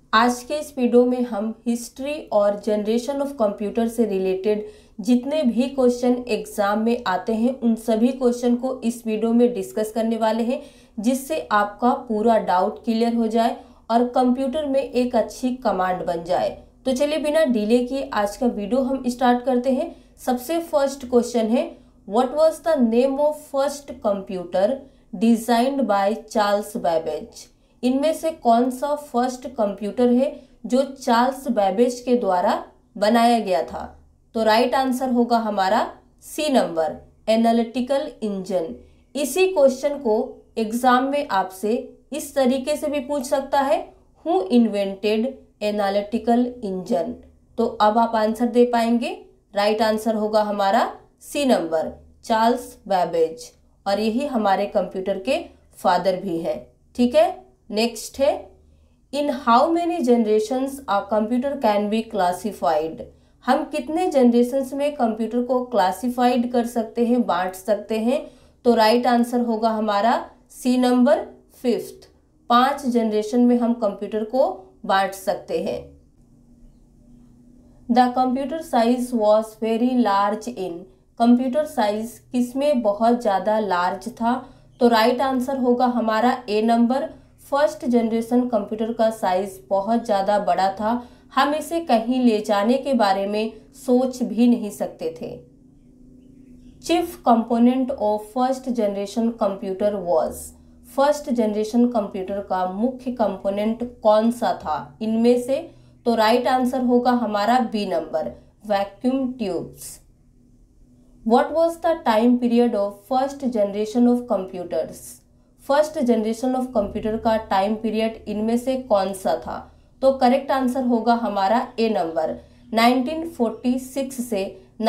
आज के इस वीडियो में हम हिस्ट्री और जनरेशन ऑफ कंप्यूटर से रिलेटेड जितने भी क्वेश्चन एग्जाम में आते हैं उन सभी क्वेश्चन को इस वीडियो में डिस्कस करने वाले हैं, जिससे आपका पूरा डाउट क्लियर हो जाए और कंप्यूटर में एक अच्छी कमांड बन जाए। तो चलिए बिना डिले किए आज का वीडियो हम स्टार्ट करते हैं। सबसे फर्स्ट क्वेश्चन है, what was the name of first computer designed by Charles Babbage. इनमें से कौन सा फर्स्ट कंप्यूटर है जो चार्ल्स बैबेज के द्वारा बनाया गया था? तो राइट आंसर होगा हमारा सी नंबर, एनालिटिकल इंजन। इसी क्वेश्चन को एग्जाम में आपसे इस तरीके से भी पूछ सकता है, हु इन्वेंटेड एनालिटिकल इंजन। तो अब आप आंसर दे पाएंगे। राइट आंसर होगा हमारा सी नंबर, चार्ल्स बैबेज, और यही हमारे कंप्यूटर के फादर भी है। ठीक है, नेक्स्ट है, in how many generations a computer can be classified. हम कितने जनरेशंस में कंप्यूटर को क्लासिफाइड कर सकते हैं, बांट सकते हैं? तो राइट आंसर होगा हमारा सी नंबर, फिफ्थ। 5 जनरेशन में हम कंप्यूटर को बांट सकते हैं। The computer size was very large in. Computer size किसमें बहुत ज्यादा लार्ज था? तो राइट आंसर होगा हमारा A number, first generation computer का साइज बहुत ज़्यादा बड़ा था। हम इसे कहीं ले जाने के बारे में सोच भी नहीं सकते थे। Chief component of first generation computer was. First generation computer का मुख्य कंपोनेंट कौन सा था इनमें से? तो राइट आंसर होगा हमारा B number, vacuum tubes. What was the time period of first generation of computers. First generation of computer का टाइम पीरियड इनमें से कौन सा था? तो करेक्ट आंसर होगा हमारा ए नंबर, 1946 से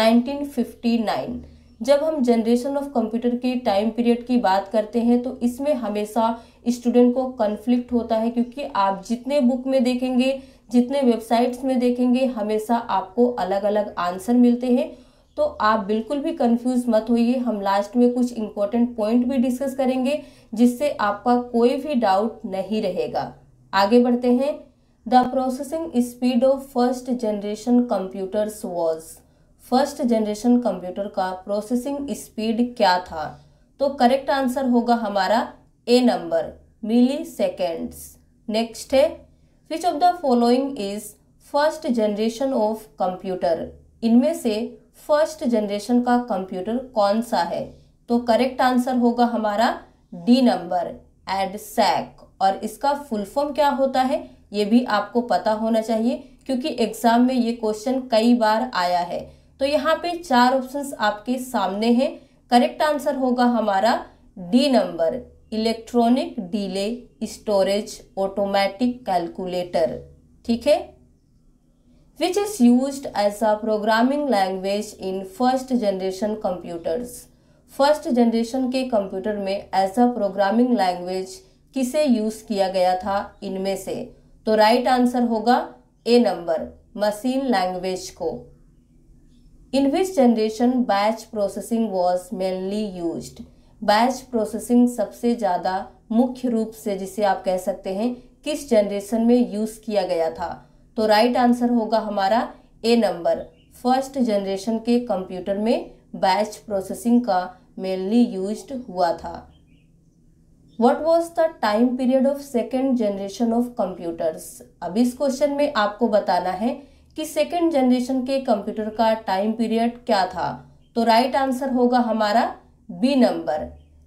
1959। जब हम जनरेशन ऑफ कंप्यूटर की टाइम पीरियड की बात करते हैं तो इसमें हमेशा स्टूडेंट को कन्फ्लिक्ट होता है, क्योंकि आप जितने बुक में देखेंगे, जितने वेबसाइट्स में देखेंगे, हमेशा आपको अलग अलग आंसर मिलते हैं। तो आप बिल्कुल भी कंफ्यूज मत होइए। हम लास्ट में कुछ इंपॉर्टेंट पॉइंट भी डिस्कस करेंगे जिससे आपका कोई भी डाउट नहीं रहेगा। आगे बढ़ते हैं। The processing speed of first generation computers was. First generation computer का प्रोसेसिंग स्पीड क्या था? तो करेक्ट आंसर होगा हमारा A number, milliseconds. Next है, which of the following is first generation of computer. इनमें से फर्स्ट जनरेशन का कंप्यूटर कौन सा है? तो करेक्ट आंसर होगा हमारा डी नंबर, एडसैक। और इसका फुल फॉर्म क्या होता है ये भी आपको पता होना चाहिए, क्योंकि एग्जाम में ये क्वेश्चन कई बार आया है। तो यहाँ पे 4 ऑप्शंस आपके सामने हैं। करेक्ट आंसर होगा हमारा D number, electronic delay storage automatic calculator. ठीक है, which is used as a programming language in first generation computers। First generation के कंप्यूटर में एज अ प्रोग्रामिंग लैंग्वेज किसे यूज किया गया था इनमें से? तो राइट आंसर होगा ए नंबर, मशीन लैंग्वेज को। In which generation batch processing was mainly used. Batch processing सबसे ज्यादा मुख्य रूप से, जिसे आप कह सकते हैं, किस जनरेशन में यूज किया गया था? तो राइट आंसर होगा हमारा ए नंबर, फर्स्ट जनरेशन के कंप्यूटर में बैच प्रोसेसिंग का मेनली यूज्ड हुआ था। What was the time period of second generation of computers. अब इस क्वेश्चन में आपको बताना है कि सेकेंड जनरेशन के कंप्यूटर का टाइम पीरियड क्या था। तो राइट आंसर होगा हमारा बी नंबर,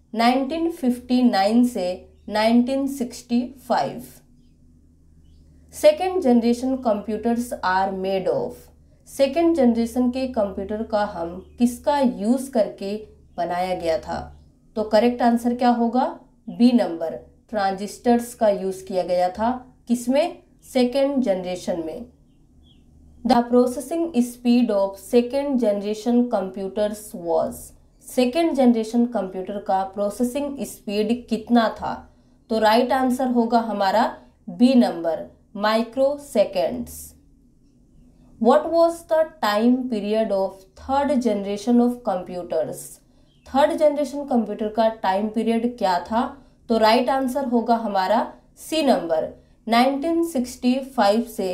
1959 से 1965। Second generation computers are made of. Second generation के कंप्यूटर का हम किसका यूज करके बनाया गया था? तो करेक्ट आंसर क्या होगा? बी नंबर, ट्रांजिस्टर्स का यूज किया गया था। किसमें? सेकेंड जनरेशन में। The processing speed of second generation computers was. Second generation computer का प्रोसेसिंग स्पीड कितना था? तो राइट आंसर होगा हमारा B number, microseconds. What was the time period of third generation of computers. Third generation computer का time period क्या था? तो राइट आंसर होगा हमारा सी नंबर, 1965 से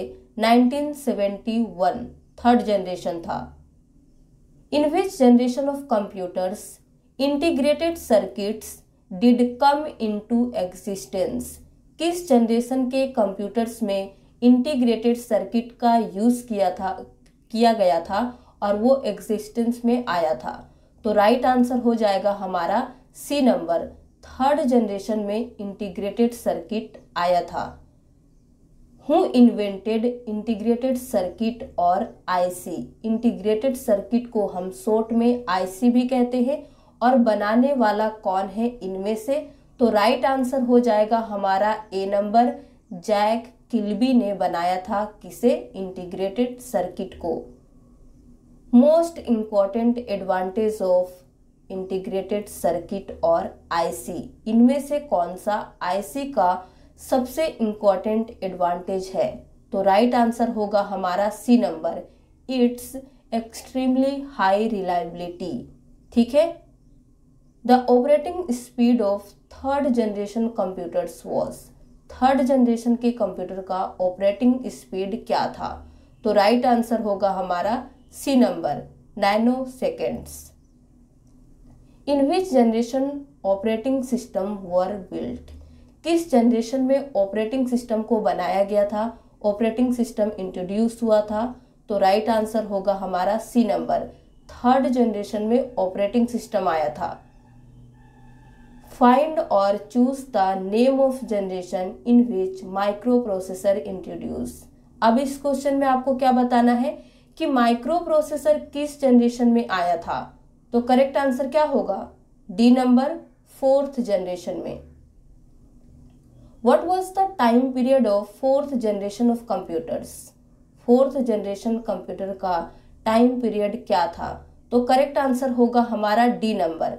1971 थर्ड जनरेशन था। In which generation of computers integrated circuits did come into existence? किस generation के कंप्यूटर्स में इंटीग्रेटेड सर्किट का यूज किया गया था और वो एग्जिस्टेंस में आया था? तो राइट आंसर हो जाएगा हमारा सी नंबर, थर्ड जनरेशन में इंटीग्रेटेड सर्किट आया था। Who invented integrated circuit or IC? Integrated circuit को हम शॉर्ट में आईसी भी कहते हैं, और बनाने वाला कौन है इनमें से? तो राइट आंसर हो जाएगा हमारा ए नंबर, जैक किल्बी ने बनाया था। किसे? इंटीग्रेटेड सर्किट को। Most important advantage of integrated circuit or IC, इनमें से कौन सा आईसी का सबसे इंपॉर्टेंट एडवांटेज है? तो राइट आंसर होगा हमारा C number, it's extremely high reliability. ठीक है। The operating speed of third generation computers was? Third generation के कंप्यूटर का ऑपरेटिंग स्पीड क्या था? तो राइट आंसर होगा हमारा C number, nanoseconds. In which generation operating system were built? किस जनरेशन में ऑपरेटिंग सिस्टम को बनाया गया था, ऑपरेटिंग सिस्टम इंट्रोड्यूस हुआ था? तो राइट आंसर होगा हमारा सी नंबर, थर्ड जनरेशन में ऑपरेटिंग सिस्टम आया था। Find or choose the name of generation in which microprocessor introduce. अब इस क्वेश्चन में आपको क्या बताना है कि माइक्रो प्रोसेसर किस जनरेशन में आया था? तो करेक्ट आंसर क्या होगा? डी नंबर, फोर्थ जनरेशन में। What was the time period of fourth generation of computers? Fourth generation computer का टाइम पीरियड क्या था? तो करेक्ट आंसर होगा हमारा डी नंबर,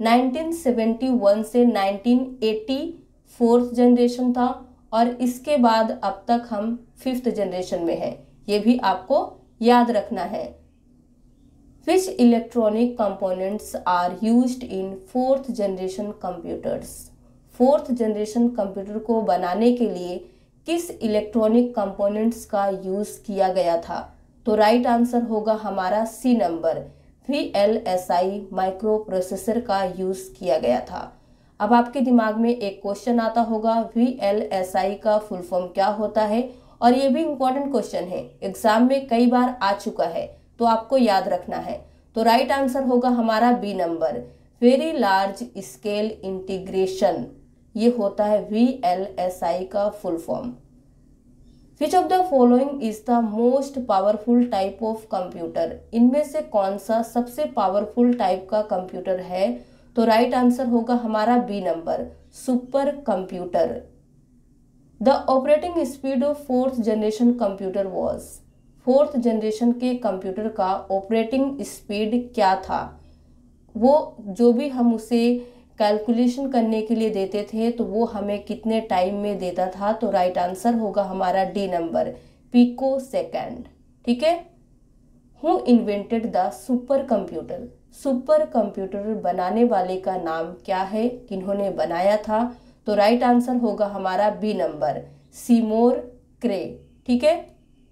1971 से 1980 फोर्थ जनरेशन था, और इसके बाद अब तक हम फिफ्थ जनरेशन में हैं। ये भी आपको याद रखना है। Which electronic components are used in fourth generation computers? Fourth generation computer को बनाने के लिए किस इलेक्ट्रॉनिक कंपोनेंट्स का यूज किया गया था? तो राइट आंसर होगा हमारा C number, VLSI microprocessor का यूज किया गया था। अब आपके दिमाग में एक क्वेश्चन आता होगा, VLSI का फुल फॉर्म क्या होता है? और ये भी इम्पोर्टेंट क्वेश्चन है, एग्जाम में कई बार आ चुका है, तो आपको याद रखना है। तो राइट आंसर होगा हमारा B number, very large scale integration. ये होता है VLSI का full form. Which of the following is the most powerful type of computer? इनमें से कौन सा सबसे पावरफुल टाइप का कंप्यूटर है? तो राइट आंसर होगा हमारा B number, supercomputer. The operating speed of fourth generation computer was? Fourth generation के कंप्यूटर का ऑपरेटिंग स्पीड क्या था? वो जो भी हम उसे कैलकुलेशन करने के लिए देते थे तो वो हमें कितने टाइम में देता था? तो राइट आंसर होगा हमारा डी नंबर, पिको सेकेंड। ठीक है। Who invented the supercomputer? Supercomputer बनाने वाले का नाम क्या है? किन्होंने बनाया था? तो राइट आंसर होगा हमारा बी नंबर, सीमोर क्रे। ठीक है।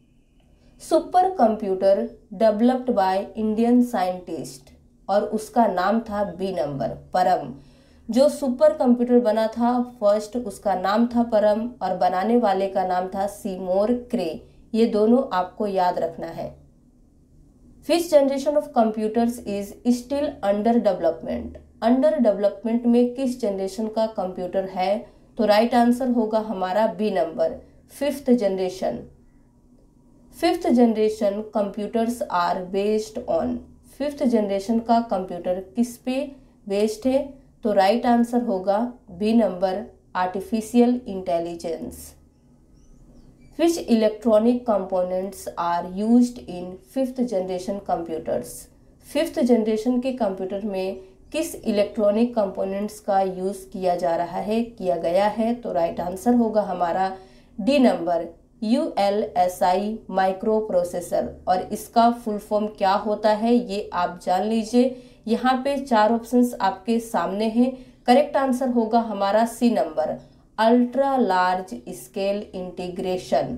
Supercomputer developed by Indian scientist, और उसका नाम था बी नंबर, परम। जो सुपर कंप्यूटर बना था फर्स्ट, उसका नाम था परम, और बनाने वाले का नाम था सीमोर क्रे। ये दोनों आपको याद रखना है। Which generation of computers is still under development? Under development में किस जनरेशन का कंप्यूटर है? तो राइट आंसर होगा हमारा B number, fifth generation. Fifth generation computers are based on? Fifth generation का कंप्यूटर किस पे बेस्ड है? तो राइट आंसर होगा B number, artificial intelligence. Which electronic components are used in fifth generation computers? Fifth generation के computer में किस electronic components का यूज किया जा रहा है, किया गया है? तो राइट आंसर होगा हमारा D number, ULSI microprocessor. और इसका फुल फॉर्म क्या होता है ये आप जान लीजिए। यहाँ पे चार ऑप्शंस आपके सामने हैं। करेक्ट आंसर होगा हमारा C number, ultra large scale integration.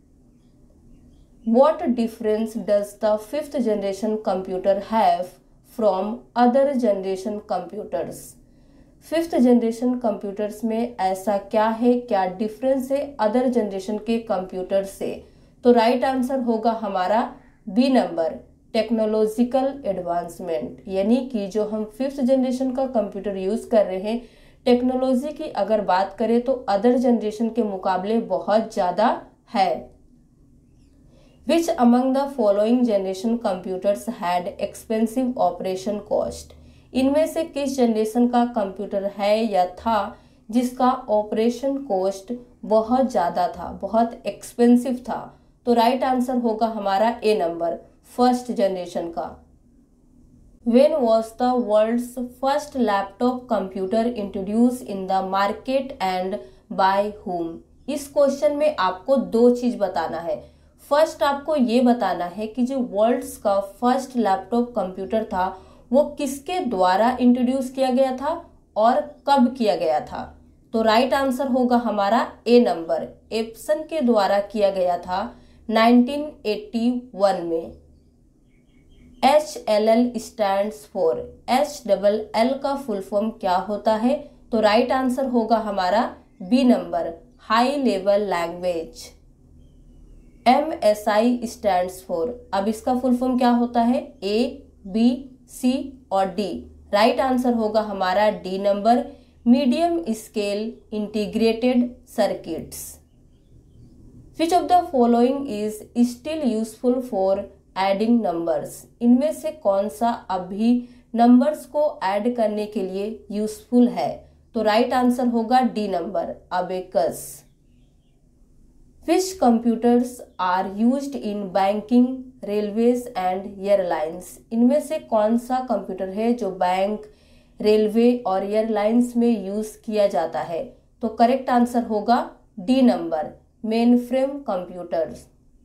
What difference does the fifth generation computer have from other generation computers? Fifth generation computers में ऐसा क्या है, क्या डिफरेंस है अदर जनरेशन के कंप्यूटर से? तो राइट आंसर होगा हमारा बी नंबर, टेक्नोलॉजिकल एडवांसमेंट। यानी कि जो हम फिफ्थ जनरेशन का कंप्यूटर यूज कर रहे हैं, टेक्नोलॉजी की अगर बात करें तो अदर जनरेशन के मुकाबले बहुत ज्यादा है। Which among the following generation computers had expensive operation cost? इनमें से किस जनरेशन का कंप्यूटर है या था जिसका ऑपरेशन कॉस्ट बहुत ज़्यादा था, बहुत एक्सपेंसिव था? तो राइट आंसर होगा हमारा ए नंबर, फर्स्ट जनरेशन का। When was the world's first laptop computer introduced in the market and by whom? इस क्वेश्चन में आपको दो चीज बताना है। फर्स्ट आपको ये बताना है कि जो वर्ल्ड्स का फर्स्ट लैपटॉप कंप्यूटर था वो किसके द्वारा इंट्रोड्यूस किया गया था और कब किया गया था? तो राइट आंसर होगा हमारा ए नंबर, एप्सन के द्वारा किया गया था 1981 में। HLL स्टैंड्स फॉर, HLL का फुल फॉर्म क्या होता है? तो राइट आंसर होगा हमारा B number, high level language. MSI stands for, अब इसका फुल फॉर्म क्या होता है? A, B, C और D। राइट आंसर होगा हमारा D number, medium scale integrated circuits. Which of the following is still useful for adding numbers? इनमें से कौन सा अभी नंबर्स को ऐड करने के लिए यूजफुल है? तो राइट आंसर होगा D number, abacus. Which computers are used in banking, railways and airlines? इनमें से कौन सा कंप्यूटर है जो बैंक, रेलवे और एयरलाइंस में यूज किया जाता है? तो करेक्ट आंसर होगा D number, mainframe computers.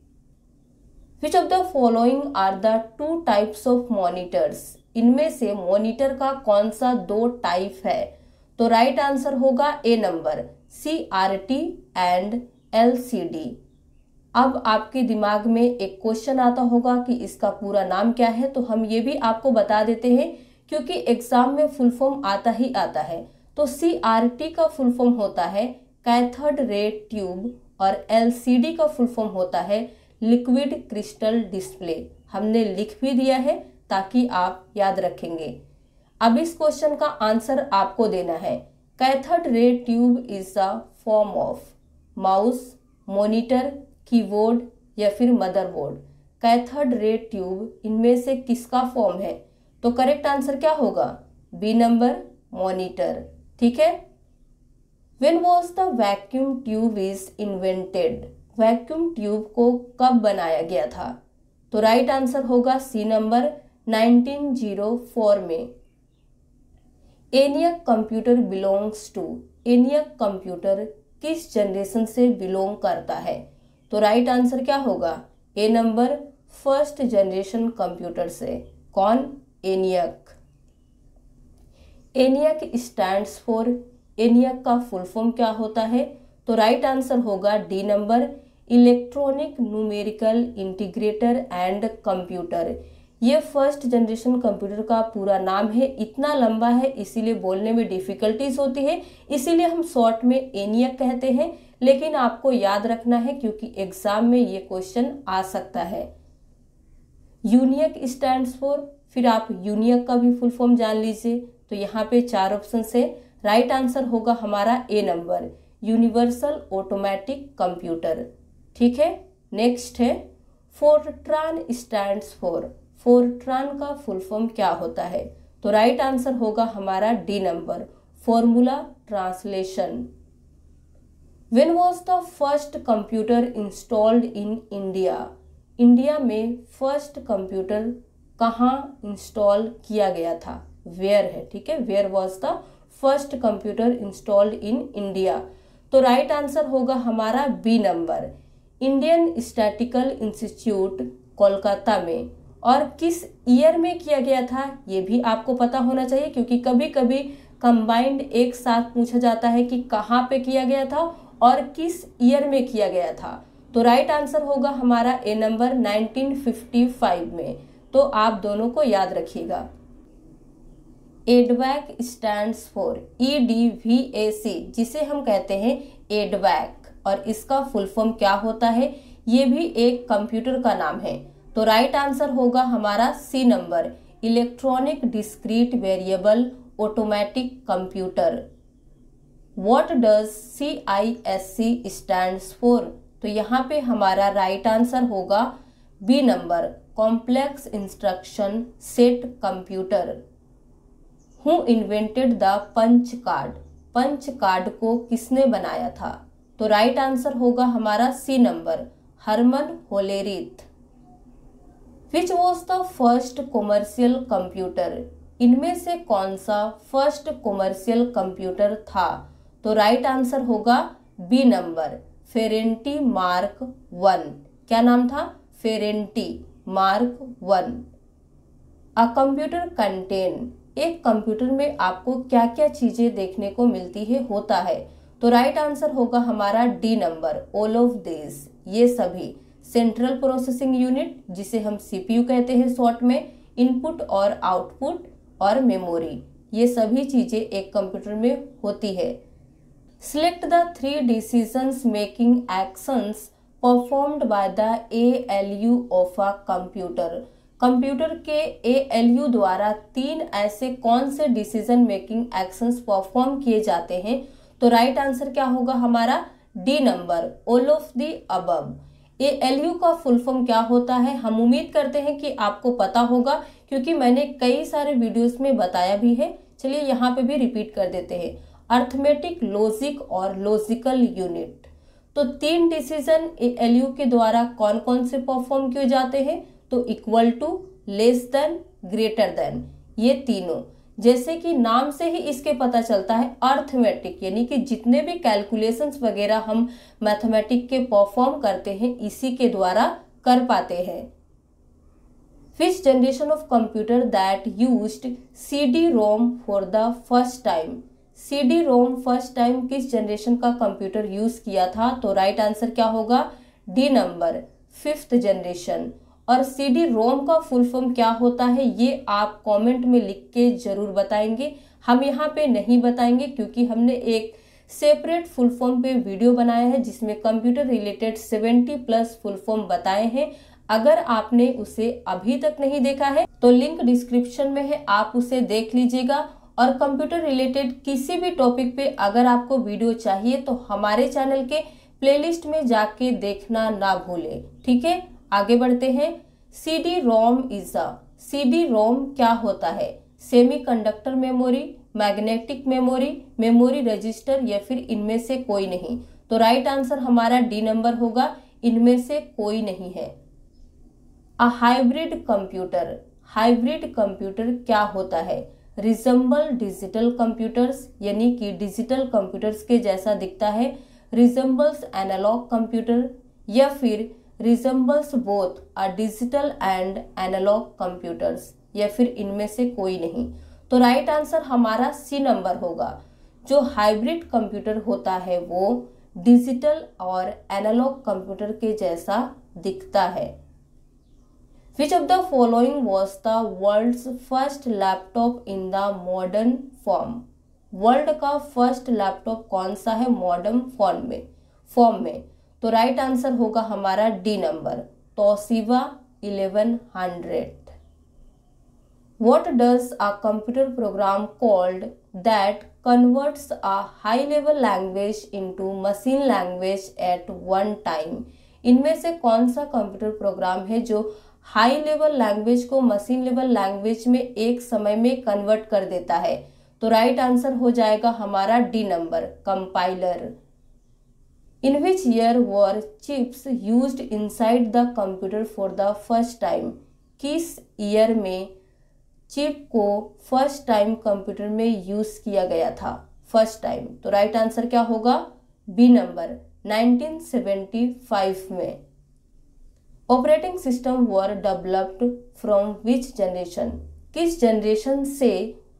Which of the following are the two types of monitors? इनमें से मॉनिटर का कौन सा दो टाइप है? तो राइट आंसर होगा A number, CRT and LCD। अब आपके दिमाग में एक क्वेश्चन आता होगा कि इसका पूरा नाम क्या है, तो हम ये भी आपको बता देते हैं क्योंकि एग्जाम में फुल फॉर्म आता ही आता है। तो CRT का फुल फॉर्म होता है कैथोड रे ट्यूब और LCD का फुल फॉर्म होता है लिक्विड क्रिस्टल डिस्प्ले। हमने लिख भी दिया है ताकि आप याद रखेंगे। अब इस क्वेश्चन का आंसर आपको देना है। Cathode ray tube is a form of mouse, monitor, keyboard या फिर मदरबोर्ड। कैथोड रे ट्यूब इनमें से किसका फॉर्म है? तो करेक्ट आंसर क्या होगा? B number, monitor. ठीक है। When was the vacuum tube is invented? Vacuum tube को कब बनाया गया था? तो राइट आंसर होगा सी नंबर, 1904 में। ENIAC computer belongs to, ENIAC computer किस जनरेशन से बिलोंग करता है? तो राइट आंसर क्या होगा? A number, first generation computer से। कौन? ENIAC. ENIAC stands for, ENIAC का फुल फॉर्म क्या होता है? तो राइट आंसर होगा D number, electronic numerical integrator and computer. ये फर्स्ट जनरेशन कंप्यूटर का पूरा नाम है। इतना लंबा है इसीलिए बोलने में डिफिकल्टीज होती है, इसीलिए हम शॉर्ट में एनियक कहते हैं। लेकिन आपको याद रखना है क्योंकि एग्जाम में ये क्वेश्चन आ सकता है। यूनियक स्टैंड्स फॉर, फिर आप यूनियक का भी फुल फॉर्म जान लीजिए। तो यहाँ पे 4 ऑप्शन है। राइट आंसर होगा हमारा A number, universal automatic computer. ठीक है। नेक्स्ट है फोर्ट्रान स्टैंड्स फॉर, फोर्ट्रान का फुल फॉर्म क्या होता है? तो राइट आंसर होगा हमारा D number, formula translation. When was the first computer installed in India? India में फर्स्ट कंप्यूटर कहाँ इंस्टॉल किया गया था? वेयर है। ठीक है, where was the first computer installed in India? तो राइट आंसर होगा हमारा B number, Indian statistical institute Kolkata में। और किस ईयर में किया गया था ये भी आपको पता होना चाहिए क्योंकि कभी कभी कंबाइंड एक साथ पूछा जाता है कि कहाँ पे किया गया था और किस ईयर में किया गया था। तो राइट आंसर होगा हमारा ए नंबर 1955 में। तो आप दोनों को याद रखिएगा। एडवैक स्टैंड्स फॉर EDVAC, जिसे हम कहते हैं एडवैक, और इसका फुल फॉर्म क्या होता है, ये भी एक कंप्यूटर का नाम है। तो राइट आंसर होगा हमारा C number, electronic discrete variable automatic computer. What does CISC stands for? तो यहाँ पे हमारा राइट आंसर होगा B number, complex instruction set computer. Who invented the punch card? Punch card को किसने बनाया था? तो राइट आंसर होगा हमारा C number, Herman Hollerith. Which was the first commercial computer? इनमें से कौन सा फर्स्ट कॉमर्शियल कंप्यूटर था? तो राइट आंसर होगा बी नंबर, फेरेंटी मार्क 1। क्या नाम था? Ferranti mark 1। A computer contain, एक कंप्यूटर में आपको क्या क्या चीजें देखने को मिलती है, होता है? तो राइट आंसर होगा हमारा D number, all of this, ये सभी। सेंट्रल प्रोसेसिंग यूनिट, जिसे हम CPU कहते हैं शॉर्ट में, इनपुट और आउटपुट और मेमोरी, ये सभी चीजें एक कंप्यूटर में होती है। Select the 3 decisions making actions performed by the ALU of a computer. Computer के ALU द्वारा 3 ऐसे कौन से डिसीजन मेकिंग एक्शंस परफॉर्म किए जाते हैं? तो राइट आंसर क्या होगा हमारा? D number, all of the above. ALU का फुल फॉर्म क्या होता है? हम उम्मीद करते हैं कि आपको पता होगा, क्योंकि मैंने कई सारे वीडियोस में बताया भी है। चलिए यहाँ पे भी रिपीट कर देते हैं। अर्थमेटिक, लॉजिक और लॉजिकल यूनिट। तो 3 डिसीजन ALU के द्वारा कौन कौन से परफॉर्म किए जाते हैं? तो equal to, less than, greater than, ये तीनों। जैसे कि नाम से ही इसके पता चलता है, अर्थमेटिक यानी कि जितने भी कैलकुलेशंस वगैरह हम मैथमेटिक के परफॉर्म करते हैं, इसी के द्वारा कर पाते हैं। Which generation of computer that used CD-ROM for the first time? CD-ROM first time किस जनरेशन का कंप्यूटर यूज किया था? तो राइट आंसर क्या होगा? D number, 5th generation. और CD-ROM का फुल फॉर्म क्या होता है, ये आप कमेंट में लिख के जरूर बताएंगे। हम यहाँ पे नहीं बताएंगे, क्योंकि हमने एक सेपरेट फुल फॉर्म पे वीडियो बनाया है, जिसमें कंप्यूटर रिलेटेड 70+ फुल फॉर्म बताए हैं। अगर आपने उसे अभी तक नहीं देखा है तो लिंक डिस्क्रिप्शन में है, आप उसे देख लीजिएगा। और कंप्यूटर रिलेटेड किसी भी टॉपिक पे अगर आपको वीडियो चाहिए तो हमारे चैनल के प्लेलिस्ट में जाके देखना ना भूलें। ठीक है, आगे बढ़ते हैं। CD-ROM क्या होता है? Semiconductor memory, magnetic memory, memory register, या फिर इनमें से कोई नहीं? तो राइट आंसर हमारा डी नंबर होगा, इनमें से कोई नहीं है। अ हाइब्रिड कंप्यूटर, हाइब्रिड कंप्यूटर क्या होता है? रिजेंबल डिजिटल कंप्यूटर्स, यानी कि डिजिटल कंप्यूटर्स के जैसा दिखता है, रिजेंबल्स एनालॉग कंप्यूटर, या फिर resembles both a digital and analog computers, या फिर इनमें से कोई नहीं? तो राइट आंसर हमारा सी नंबर होगा। जो हाइब्रिड कंप्यूटर होता है वो डिजिटल और एनालॉग कंप्यूटर के जैसा दिखता है। Which of the following was the world's first laptop in the modern form? World का फर्स्ट लैपटॉप कौन सा है मॉडर्न फॉर्म में? तो राइट आंसर होगा हमारा D number, Toshiba 1100। What does a computer program called that converts a high-level language into machine language at one time? इनमें से कौन सा कंप्यूटर प्रोग्राम है जो हाई लेवल लैंग्वेज को मशीन लेवल लैंग्वेज में एक समय में कन्वर्ट कर देता है? तो राइट आंसर हो जाएगा हमारा D number, compiler. In which year were chips used inside the computer for the first time? किस ईयर में चिप को फर्स्ट टाइम कंप्यूटर में यूज किया गया था फर्स्ट टाइम? तो राइट आंसर क्या होगा? बी नंबर, 1975 में। Operating system were developed from which generation? किस जनरेशन से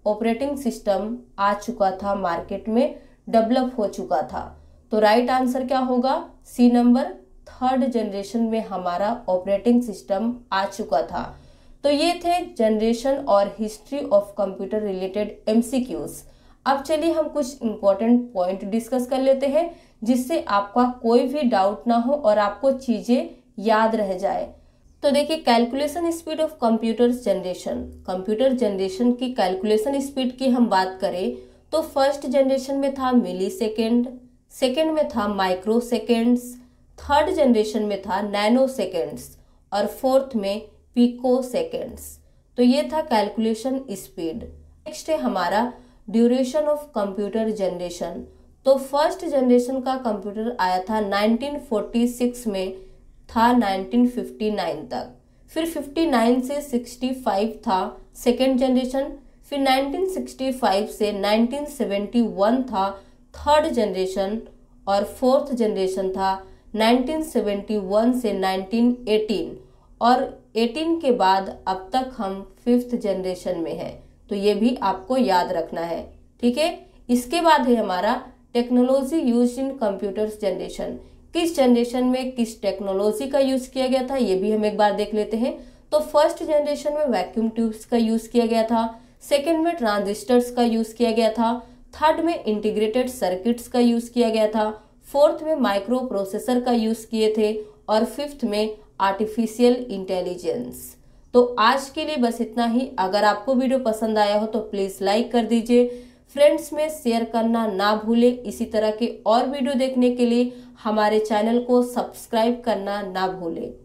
ऑपरेटिंग सिस्टम आ चुका था मार्केट में, डेवलप हो चुका था। तो राइट आंसर क्या होगा? सी नंबर, थर्ड जनरेशन में हमारा ऑपरेटिंग सिस्टम आ चुका था। तो ये थे जनरेशन और history of computer related MCQs. अब चलिए हम कुछ इंपॉर्टेंट पॉइंट डिस्कस कर लेते हैं जिससे आपका कोई भी डाउट ना हो और आपको चीजें याद रह जाए। तो देखिए, calculation speed of computers generation, computer generation की कैलकुलेशन स्पीड की हम बात करें तो फर्स्ट जनरेशन में था मिली सेकेंड, सेकेंड में था माइक्रो सेकेंड्स, थर्ड जनरेशन में था नैनो सेकेंड्स और फोर्थ में पिको सेकेंड्स। तो ये था कैलकुलेशन स्पीड। नेक्स्ट है हमारा ड्यूरेशन ऑफ कंप्यूटर जनरेशन। तो फर्स्ट जनरेशन का कंप्यूटर आया था 1946 में, था 1959 तक। फिर 59 से 65 था सेकेंड जनरेशन, फिर 1965 से 1971 था थर्ड जनरेशन और फोर्थ जनरेशन था 1971 से 1918 और 18 के बाद अब तक हम फिफ्थ जनरेशन में हैं। तो ये भी आपको याद रखना है, ठीक है। इसके बाद है हमारा technology use in computers generation. किस जनरेशन में किस टेक्नोलॉजी का यूज किया गया था ये भी हम एक बार देख लेते हैं। तो फर्स्ट जनरेशन में वैक्यूम ट्यूब्स का यूज किया गया था, सेकेंड में ट्रांजिस्टर्स का यूज किया गया था, थर्ड में इंटीग्रेटेड सर्किट्स का यूज किया गया था, फोर्थ में माइक्रो प्रोसेसर का यूज किए थे और फिफ्थ में आर्टिफिशियल इंटेलिजेंस। तो आज के लिए बस इतना ही। अगर आपको वीडियो पसंद आया हो तो प्लीज लाइक कर दीजिए, फ्रेंड्स में शेयर करना ना भूले। इसी तरह के और वीडियो देखने के लिए हमारे चैनल को सब्सक्राइब करना ना भूले।